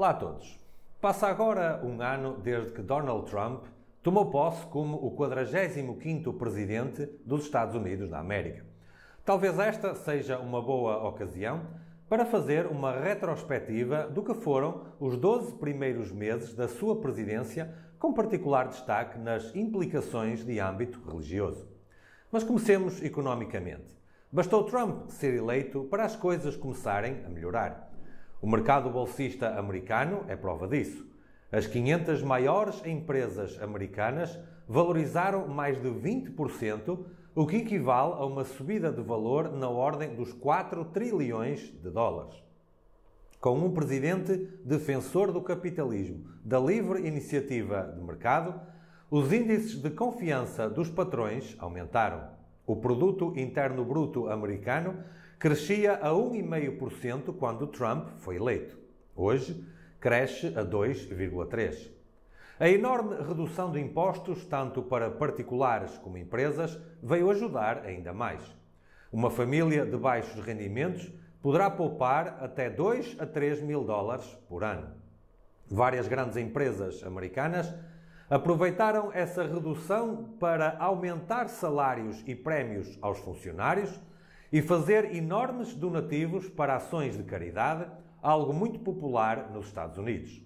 Olá a todos. Passa agora um ano desde que Donald Trump tomou posse como o 45º presidente dos Estados Unidos da América. Talvez esta seja uma boa ocasião para fazer uma retrospectiva do que foram os 12 primeiros meses da sua presidência, com particular destaque nas implicações de âmbito religioso. Mas comecemos economicamente. Bastou Trump ser eleito para as coisas começarem a melhorar. O mercado bolsista americano é prova disso. As 500 maiores empresas americanas valorizaram mais de 20%, o que equivale a uma subida de valor na ordem dos 4 trilhões de dólares. Com um presidente defensor do capitalismo, da livre iniciativa de mercado, os índices de confiança dos patrões aumentaram. O produto interno bruto americano crescia a 1,5% quando Trump foi eleito. Hoje, cresce a 2,3%. A enorme redução de impostos, tanto para particulares como empresas, veio ajudar ainda mais. Uma família de baixos rendimentos poderá poupar até 2 a 3 mil dólares por ano. Várias grandes empresas americanas aproveitaram essa redução para aumentar salários e prémios aos funcionários e fazer enormes donativos para ações de caridade, algo muito popular nos Estados Unidos.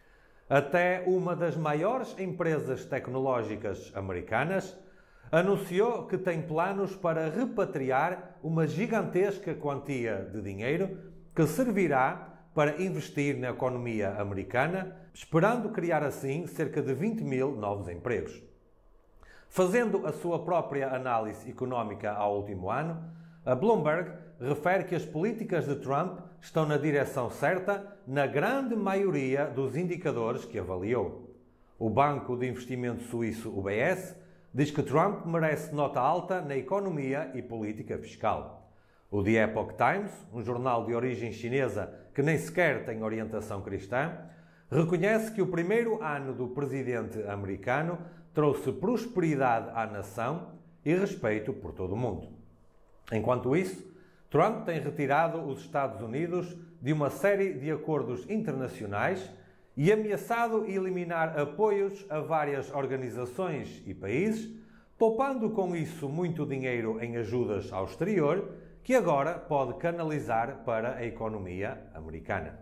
Até uma das maiores empresas tecnológicas americanas anunciou que tem planos para repatriar uma gigantesca quantia de dinheiro que servirá para investir na economia americana, esperando criar assim cerca de 20 mil novos empregos. Fazendo a sua própria análise económica ao último ano, a Bloomberg refere que as políticas de Trump estão na direção certa na grande maioria dos indicadores que avaliou. O banco de investimento suíço UBS diz que Trump merece nota alta na economia e política fiscal. O The Epoch Times, um jornal de origem chinesa que nem sequer tem orientação cristã, reconhece que o primeiro ano do presidente americano trouxe prosperidade à nação e respeito por todo o mundo. Enquanto isso, Trump tem retirado os Estados Unidos de uma série de acordos internacionais e ameaçado eliminar apoios a várias organizações e países, poupando com isso muito dinheiro em ajudas ao exterior, que agora pode canalizar para a economia americana.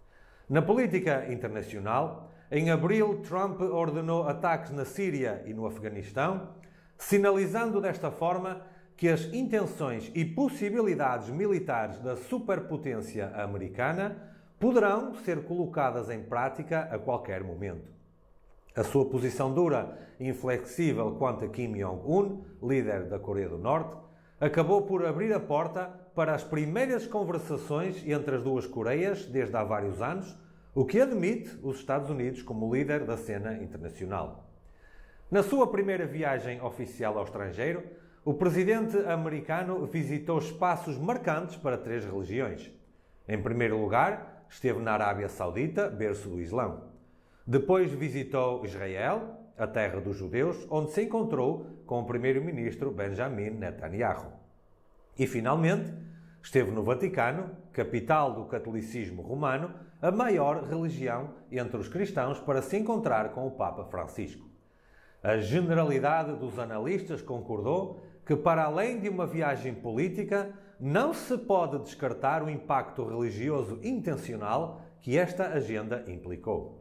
Na política internacional, em abril, Trump ordenou ataques na Síria e no Afeganistão, sinalizando desta forma que as intenções e possibilidades militares da superpotência americana poderão ser colocadas em prática a qualquer momento. A sua posição dura e inflexível quanto a Kim Jong-un, líder da Coreia do Norte, acabou por abrir a porta para as primeiras conversações entre as duas Coreias desde há vários anos, o que admite os Estados Unidos como líder da cena internacional. Na sua primeira viagem oficial ao estrangeiro, o presidente americano visitou espaços marcantes para 3 religiões. Em primeiro lugar, esteve na Arábia Saudita, berço do Islão. Depois visitou Israel, a terra dos judeus, onde se encontrou com o primeiro-ministro Benjamin Netanyahu. E, finalmente, esteve no Vaticano, capital do catolicismo romano, a maior religião entre os cristãos, para se encontrar com o Papa Francisco. A generalidade dos analistas concordou que, para além de uma viagem política, não se pode descartar o impacto religioso intencional que esta agenda implicou.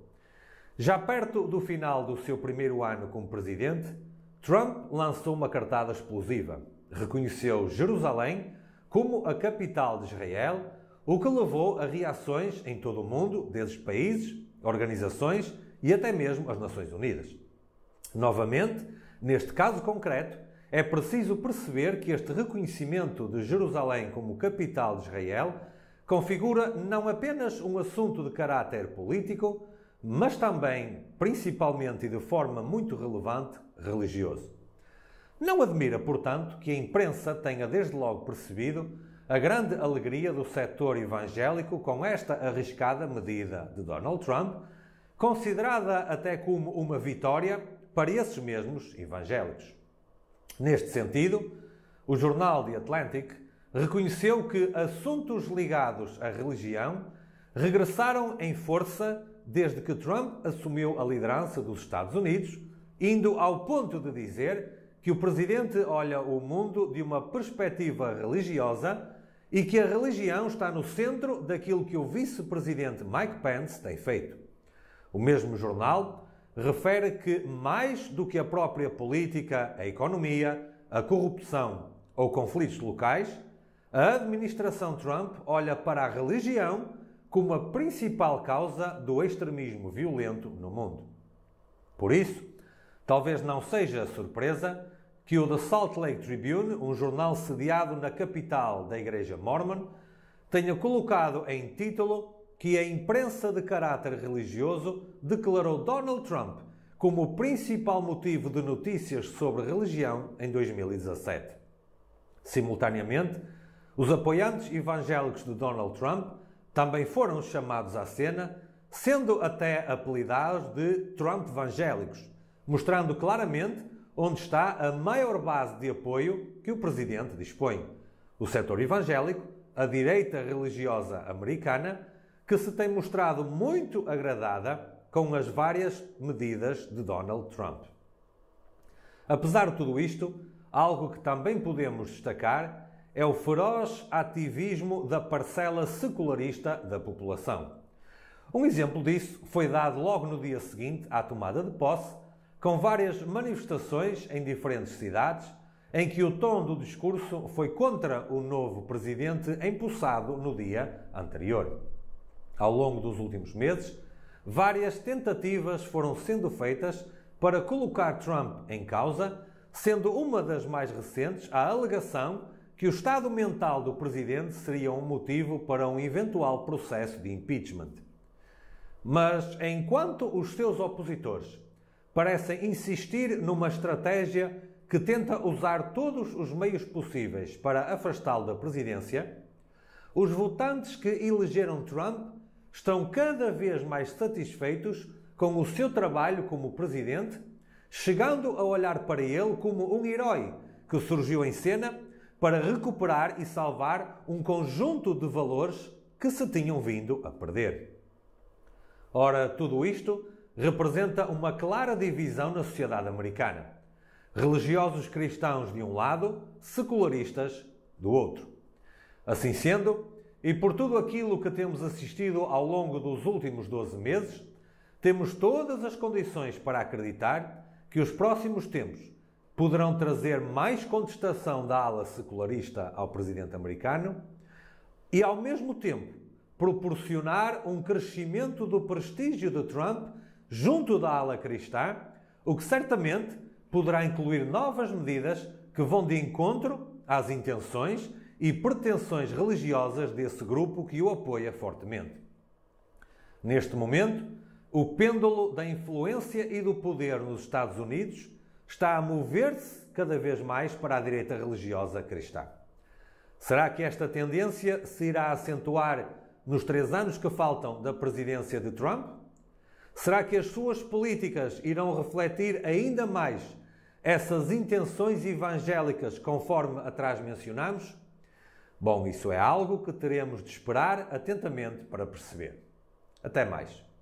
Já perto do final do seu primeiro ano como presidente, Trump lançou uma cartada explosiva. Reconheceu Jerusalém como a capital de Israel, o que levou a reações em todo o mundo, desses países, organizações e até mesmo as Nações Unidas. Novamente, neste caso concreto, é preciso perceber que este reconhecimento de Jerusalém como capital de Israel configura não apenas um assunto de caráter político, mas também, principalmente e de forma muito relevante, religioso. Não admira, portanto, que a imprensa tenha desde logo percebido a grande alegria do setor evangélico com esta arriscada medida de Donald Trump, considerada até como uma vitória para esses mesmos evangélicos. Neste sentido, o jornal The Atlantic reconheceu que assuntos ligados à religião regressaram em força desde que Trump assumiu a liderança dos Estados Unidos, indo ao ponto de dizer que o presidente olha o mundo de uma perspectiva religiosa e que a religião está no centro daquilo que o vice-presidente Mike Pence tem feito. O mesmo jornal refere que, mais do que a própria política, a economia, a corrupção ou conflitos locais, a administração Trump olha para a religião como a principal causa do extremismo violento no mundo. Por isso, talvez não seja surpresa que o The Salt Lake Tribune, um jornal sediado na capital da Igreja Mormon, tenha colocado em título que a imprensa de caráter religioso declarou Donald Trump como o principal motivo de notícias sobre religião em 2017. Simultaneamente, os apoiantes evangélicos de Donald Trump também foram chamados à cena, sendo até apelidados de Trump-evangélicos, mostrando claramente onde está a maior base de apoio que o presidente dispõe: o setor evangélico, a direita religiosa americana, que se tem mostrado muito agradada com as várias medidas de Donald Trump. Apesar de tudo isto, algo que também podemos destacar é o feroz ativismo da parcela secularista da população. Um exemplo disso foi dado logo no dia seguinte à tomada de posse, com várias manifestações em diferentes cidades, em que o tom do discurso foi contra o novo presidente empossado no dia anterior. Ao longo dos últimos meses, várias tentativas foram sendo feitas para colocar Trump em causa, sendo uma das mais recentes a alegação que o estado mental do presidente seria um motivo para um eventual processo de impeachment. Mas, enquanto os seus opositores parecem insistir numa estratégia que tenta usar todos os meios possíveis para afastá-lo da presidência, os votantes que elegeram Trump estão cada vez mais satisfeitos com o seu trabalho como presidente, chegando a olhar para ele como um herói que surgiu em cena para recuperar e salvar um conjunto de valores que se tinham vindo a perder. Ora, tudo isto representa uma clara divisão na sociedade americana. Religiosos cristãos de um lado, secularistas do outro. Assim sendo, e por tudo aquilo que temos assistido ao longo dos últimos 12 meses, temos todas as condições para acreditar que os próximos tempos poderão trazer mais contestação da ala secularista ao presidente americano e, ao mesmo tempo, proporcionar um crescimento do prestígio de Trump junto da ala cristã, o que certamente poderá incluir novas medidas que vão de encontro às intenções e pretensões religiosas desse grupo que o apoia fortemente. Neste momento, o pêndulo da influência e do poder nos Estados Unidos está a mover-se cada vez mais para a direita religiosa cristã. Será que esta tendência se irá acentuar nos 3 anos que faltam da presidência de Trump? Será que as suas políticas irão refletir ainda mais essas intenções evangélicas conforme atrás mencionamos? Bom, isso é algo que teremos de esperar atentamente para perceber. Até mais.